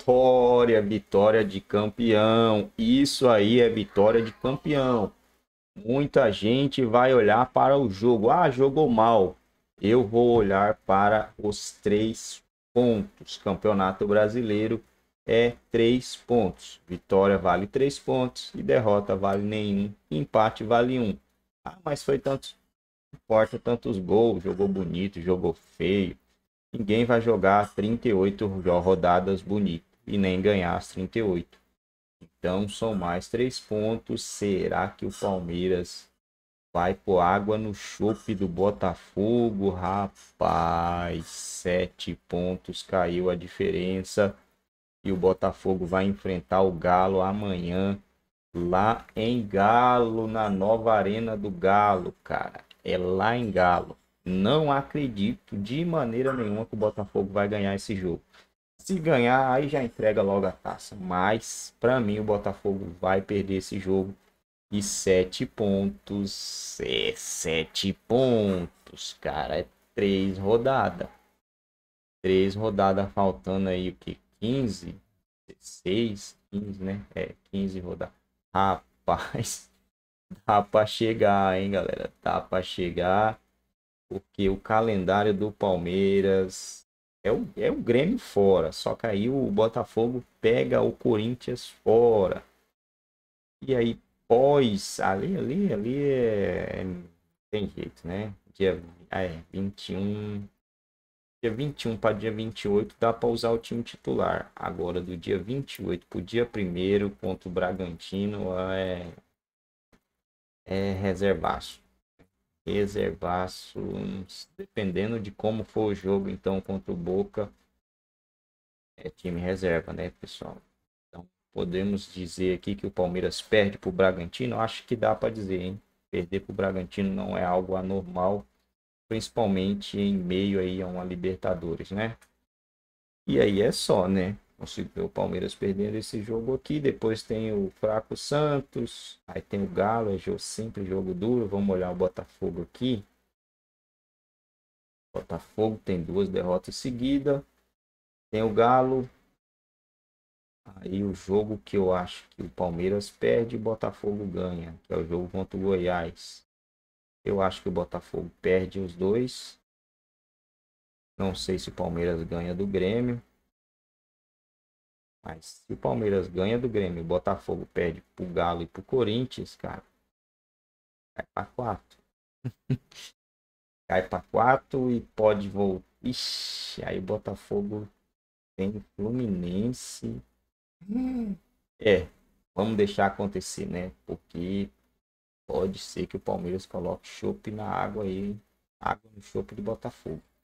Vitória, vitória de campeão. Isso aí é vitória de campeão. Muita gente vai olhar para o jogo. Ah, jogou mal. Eu vou olhar para os 3 pontos. Campeonato Brasileiro é 3 pontos. Vitória vale 3 pontos e derrota vale nenhum. Empate vale um. Ah, mas foi tantos, importa tantos gols. Jogou bonito, jogou feio. Ninguém vai jogar 38 rodadas bonito e nem ganhar as 38. Então são mais 3 pontos. Será que o Palmeiras vai pôr água no chope do Botafogo? Rapaz, 7 pontos caiu a diferença. E o Botafogo vai enfrentar o Galo amanhã lá em Galo, na nova Arena do Galo, cara. É lá em Galo. Não acredito de maneira nenhuma que o Botafogo vai ganhar esse jogo. Se ganhar, aí já entrega logo a taça. Mas, para mim, o Botafogo vai perder esse jogo. E 7 pontos. É 7 pontos, cara. É 3 rodadas. 3 rodadas faltando aí o que? 15? 16? 15, né? É, 15 rodadas. Rapaz, dá pra chegar, hein, galera? Dá pra chegar. Porque o calendário do Palmeiras é o Grêmio fora. Só que aí o Botafogo pega o Corinthians fora. E aí, pós, ali tem jeito, né? Dia 21. Dia 21 para dia 28 dá para usar o time titular. Agora, do dia 28 para o dia 1º contra o Bragantino é reservaço. Reservaço, dependendo de como for o jogo, então, contra o Boca, é time reserva, né, pessoal? Então, podemos dizer aqui que o Palmeiras perde para o Bragantino? Acho que dá para dizer, hein? Perder para o Bragantino não é algo anormal, principalmente em meio aí a uma Libertadores, né? E aí é só, né? Consigo ver o Palmeiras perdendo esse jogo aqui. Depois tem o fraco Santos. Aí tem o Galo, sempre jogo duro. Vamos olhar o Botafogo aqui. Botafogo tem 2 derrotas seguidas. Tem o Galo. Aí o jogo que eu acho que o Palmeiras perde e o Botafogo ganha, que é o jogo contra o Goiás. Eu acho que o Botafogo perde os dois. Não sei se o Palmeiras ganha do Grêmio. Mas se o Palmeiras ganha do Grêmio e o Botafogo perde pro Galo e pro Corinthians, cara, cai pra 4. Cai pra 4 e pode voltar. Ixi, aí o Botafogo tem Fluminense. É, vamos deixar acontecer, né? Porque pode ser que o Palmeiras coloque chopp na água aí. Água no chopp do Botafogo.